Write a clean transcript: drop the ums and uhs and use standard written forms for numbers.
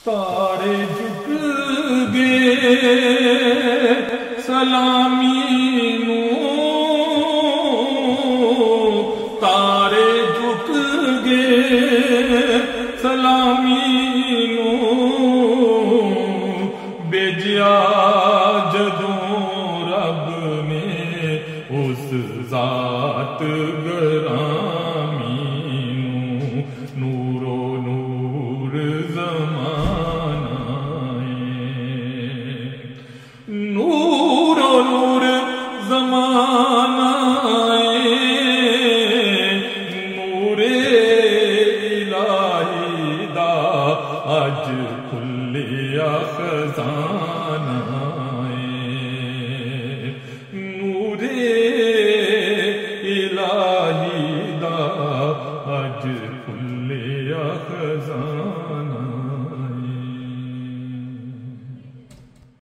تارے جھک گئے سلامی نو، تارے جھک گئے سلامی نو، بھیجیا جدوں رب نے اس ذات گرامی نو، نورو نور زمانہ ہے، نورو نور زمانہ ہے، نور الہی دا اج کھلیا خزانہ